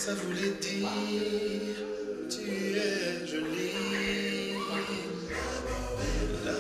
Ça voulait dire, tu es jolie. La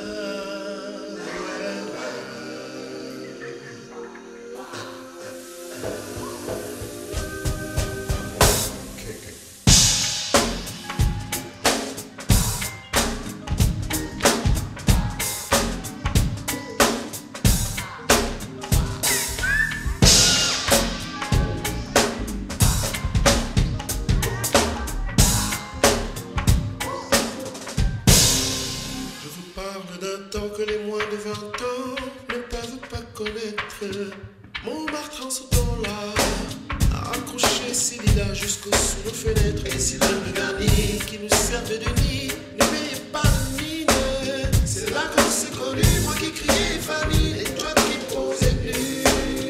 parle d'un temps que les moins de 20 ans ne peuvent pas connaître. Montmartre en ce temps-là a accroché ses lilas jusqu'au sous nos fenêtres. Et si l'homme garni qui nous servait de nid ne payait pas de mine, c'est là qu'on s'est connus, moi qui criais Fanny et toi qui posais nu.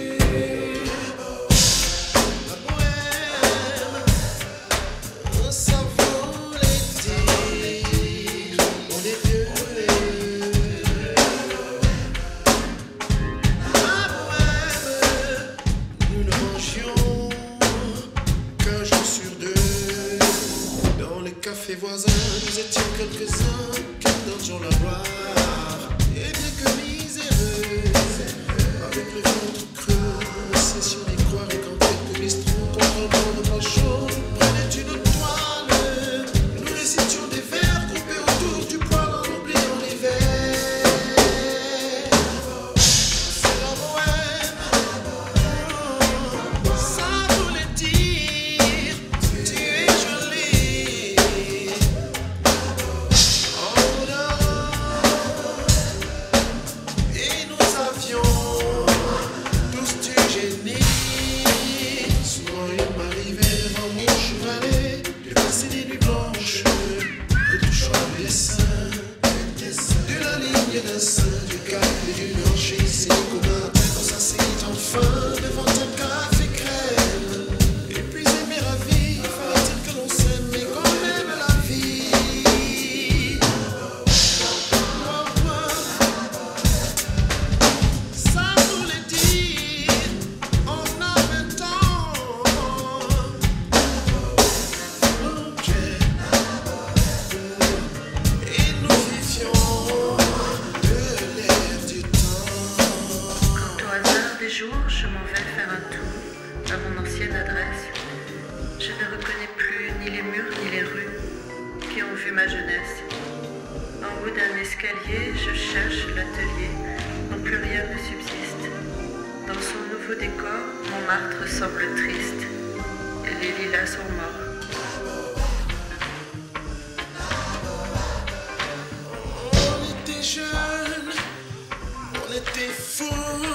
La bohème, ça voulait dire, on est vieux. Café voisin, nous étions quelques-uns qui dansions la gloire. Et bien que miséreux, avec le ventre creux, session d'y croire et quand quelques bistrons contre un monde pas chaud prenaient une toile. Nous récitions des vers groupés autour du poêle en oubliant l'hiver. C'est la bohème, ça voulait dire, tu es jolie. D'un sein, du cap et d'une hanche, c'est commun. Quand ça s'est enfin devant un café crème. Épuisé mais ravi, fallait-il que l'on s'aime, mais quand même la vie. Ça voulait dire, on a 20 ans. Ok. Et nous vivions. Je m'en vais faire un tour à mon ancienne adresse. Je ne reconnais plus ni les murs ni les rues qui ont vu ma jeunesse. En haut d'un escalier, je cherche l'atelier dont plus rien ne subsiste. Dans son nouveau décor, Montmartre semble triste et les lilas sont morts. On était jeunes, on était fous.